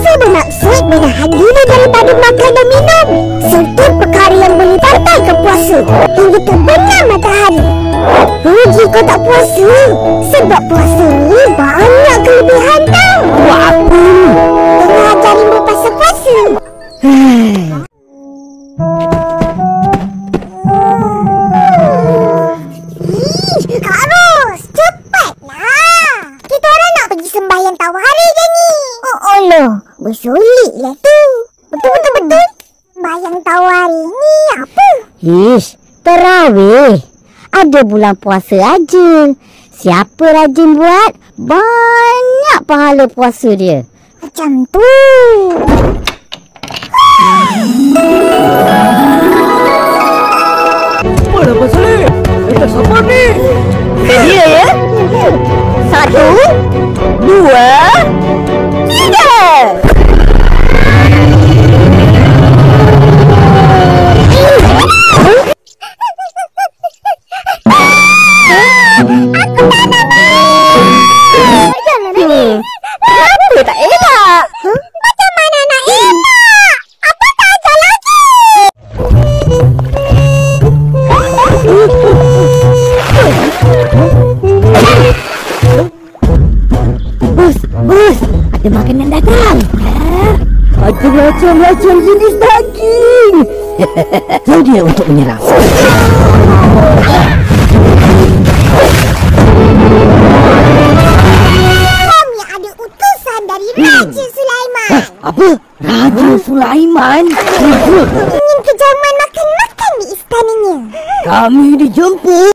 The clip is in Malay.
Puasa bermaksud menahan diri daripada makan dan minum serta perkara yang boleh batalkan puasa hingga terbenam matahari. Rugi kau tak puasa, sebab puasa ni banyak kelebihan tau. Buat apa? Tengah ajarin pasal puasa. Kak Ros, cepatlah. Kita orang nak pergi sembahyang tawari je ni. Oh loh, bersulit lah tu. Betul. Sembahyang tawari ni apa? Ish, tarawih. Ada bulan puasa aja. Siapa rajin buat, banyak pahala puasa dia. Macam tu. Mana Abang Saleh? Dah sabar ni. Dia ya? 1, 2, 3. Kenapa tak elak? Macam mana nak elak? Apa tak ajar lagi? Bos, ada makanan datang. Ada macam-macam jenis daging. Sedia untuk menyerang. Kami ada utusan dari Raja Sulaiman. Apa? Raja Sulaiman? Ingin kejaman makan-makan di istananya. Kami dijemput.